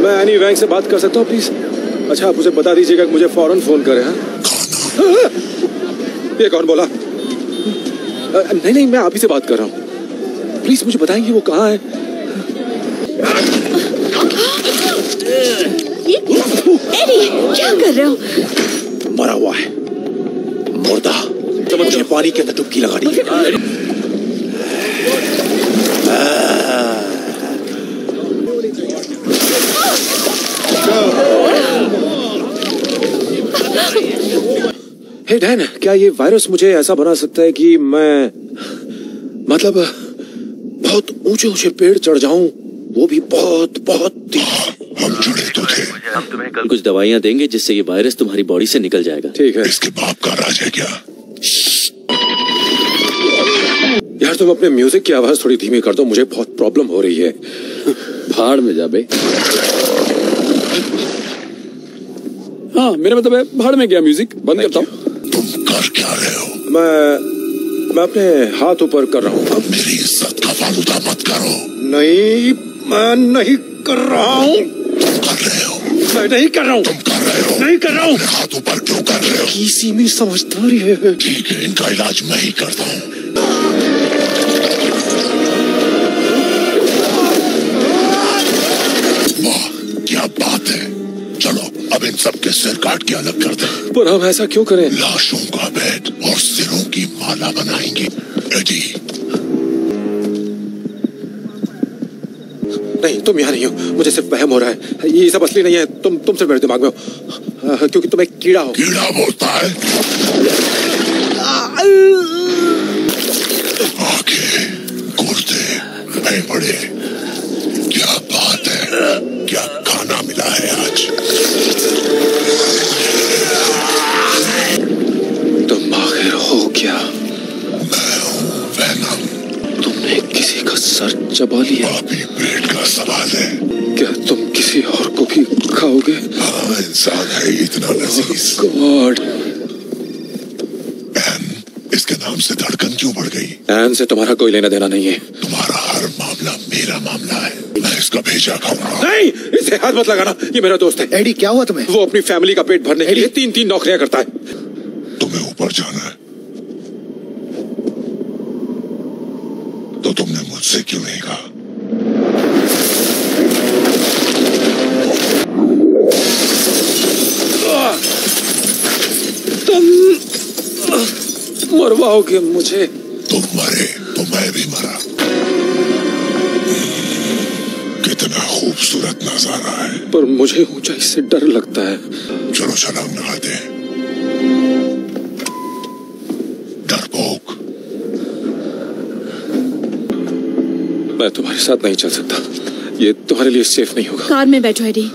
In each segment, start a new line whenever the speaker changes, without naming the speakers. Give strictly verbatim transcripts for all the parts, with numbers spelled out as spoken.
मैं एनी वैंग से बात कर सकता हूँ प्लीज? अच्छा आप मुझे बता दीजिएगा कि मुझे फौरन फोन करें। हाँ ये कौन बोला? नहीं नहीं मैं आप ही से बात कर रहा हूँ, प्लीज मुझे बताएंगे वो कहाँ है?
एडी, क्या कर रहे हो?
मरा हुआ है, मुर्दा। मुझे पानी के अंदर डुबकी लगानी है। हे डैन, क्या ये वायरस मुझे ऐसा बना सकता है कि मैं मतलब बहुत ऊंचे ऊंचे पेड़ चढ़ जाऊं, वो भी बहुत बहुत
हम जुड़े तो थे।
हम तुम्हें कल कुछ दवाइयाँ देंगे जिससे ये वायरस तुम्हारी बॉडी से निकल जाएगा।
ठीक है।
इसके बाप का राज है क्या?
यार तुम अपने म्यूजिक की आवाज थोड़ी धीमी कर दो, मुझे बहुत प्रॉब्लम हो रही है।
भाड़ में जा बे। हाँ मेरा मतलब है भाड़ में गया, म्यूजिक बंद करता हूँ।
तुम कर क्या रहे हो?
मैं मैं अपने हाथ ऊपर कर रहा हूँ।
अब मेरी इज्जत का फालूदा मत करो।
नहीं मैं नहीं कर रहा हूँ।
तुम कर रहे हो।
मैं नहीं कर रहा हूँ।
तुम कर रहे हो।
नहीं कर रहा हूँ।
हाथ ऊपर क्यों कर रहे हो?
किसी में समझदारी है।
ठीक है, इनका इलाज मैं ही करता हूँ। वाह क्या बात है। चलो अब इन सब के सिर काट के अलग कर दे।
पर हम ऐसा क्यों करें?
लाशों का बेड और सिरों की माला बनाएंगे। एडी
नहीं तुम यहाँ नहीं हो, मुझे सिर्फ वहम हो रहा है। ये सब असली नहीं है, तुम तुम सिर्फ मेरे दिमाग में हो, क्योंकि तुम एक कीड़ा हो।
कीड़ा बोलता है। आंखें, गुर्दे, फेफड़े, क्या बात है। क्या खाना मिला है आज?
तुम आखिर हो क्या?
मैं हूँ वेनम।
तुमने किसी का सर चबा लिया?
अभी पेट का सवाल है।
क्या तुम किसी और को भी खाओगे?
हाँ इंसान है इतना लजीज।
गॉड।
एन, इसके नाम से धड़कन क्यों बढ़ गई?
एन से तुम्हारा कोई लेना देना नहीं है।
तुम्हारा हर मामला मेरा मामला है। मैं इसका भेजा खाऊंगा।
नहीं इसे हाथ मत लगाना, ये मेरा दोस्त है।
एडी क्या हुआ तुम्हें?
वो अपनी फैमिली का पेट भरने के लिए तीन तीन नौकरियां करता है।
तुम्हें ऊपर जाना है तो तुमने मुझसे क्यों नहीं कहा?
तुम मरवाओगे मुझे?
तुम मरे तो मैं भी मरा। कितना खूबसूरत नजारा है।
पर मुझे ऊंचाई से डर लगता है।
चलो छलांग लगाते हैं। डरपोक।
मैं तुम्हारे साथ नहीं चल सकता, ये तुम्हारे लिए सेफ नहीं होगा।
कार में बैठो एडी,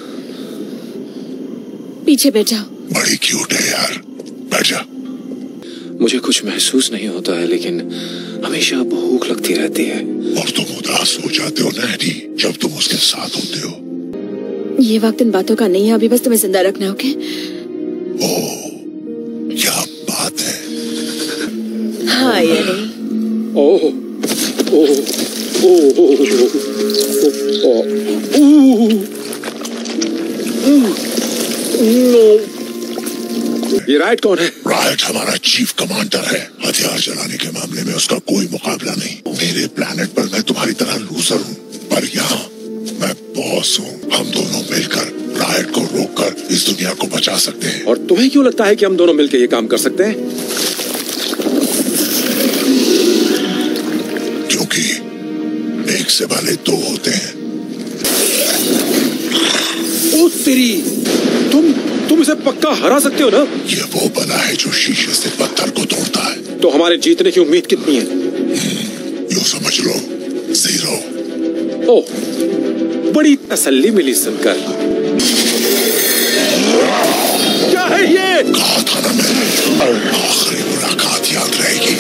पीछे बैठ जाओ।
बड़ी क्यूट है यार, बैठ जा।
मुझे कुछ महसूस नहीं होता है, लेकिन हमेशा भूख लगती रहती है।
और तुम उदास हो जाते हो ना एडी, जब तुम उसके साथ होते हो।
ये वक्त इन बातों का नहीं है, अभी बस तुम्हें जिंदा रखना है। ओके?
ओह क्या बात है।
Hi Eddie.
Oh oh oh oh. ये राइट कौन है?
राइट हमारा चीफ कमांडर है। हथियार चलाने के मामले में उसका कोई मुकाबला नहीं। मेरे प्लेनेट पर मैं तुम्हारी तरह लूजर हूँ, पर यहाँ मैं बॉस हूँ। हम दोनों मिलकर राइट को रोककर इस दुनिया को बचा सकते हैं।
और तुम्हें क्यों लगता है कि हम दोनों मिलकर ये काम कर सकते हैं?
क्योंकि एक से भले दो होते हैं।
ओ तेरी, तुम तुम इसे पक्का हरा सकते हो ना?
ये वो बला है जो शीशे से पत्थर को तोड़ता है।
तो हमारे जीतने की उम्मीद कितनी है?
यूँ समझ लो जीरो।
ओह बड़ी तसल्ली मिली सुनकर। क्या है ये?
कहा था ना मैंने, आखिरी मुलाकात याद रहेगी।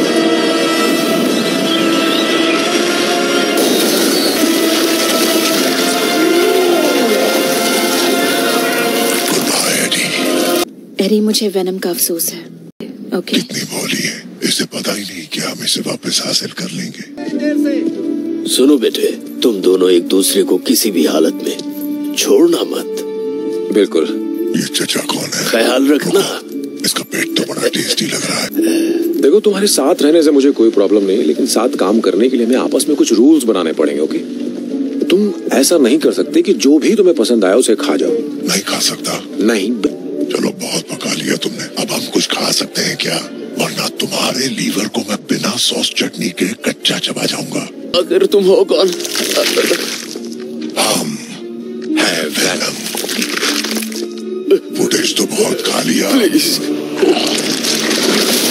एडी मुझे वेनम का अफसोस है। ओके?
कितनी भोली है, इसे पता ही नहीं कि हम इसे वापस हासिल कर लेंगे।
सुनो बेटे, तुम दोनों एक दूसरे को किसी भी हालत में
छोड़ना मत।
बिल्कुल।
ये चचा कौन है?
ख्याल रखना।
इसका पेट तो बड़ा टेस्टी लग रहा है।
देखो, तुम्हारे साथ रहने से मुझे कोई प्रॉब्लम नहीं है, लेकिन साथ काम करने के लिए हमें आपस में कुछ रूल्स बनाने पड़ेंगे। ओके? तुम ऐसा नहीं कर सकते कि जो भी तुम्हें पसंद आया उसे खा जाओ।
नहीं खा सकता।
नहीं।
चलो, बहुत पका लिया तुमने, अब हम कुछ खा सकते हैं क्या? वरना तुम्हारे लीवर को मैं बिना सॉस चटनी के कच्चा चबा जाऊंगा।
अगर तुम हो कौन?
हम है वेनम। फुटेज तो बहुत खा लिया।
प्लीज।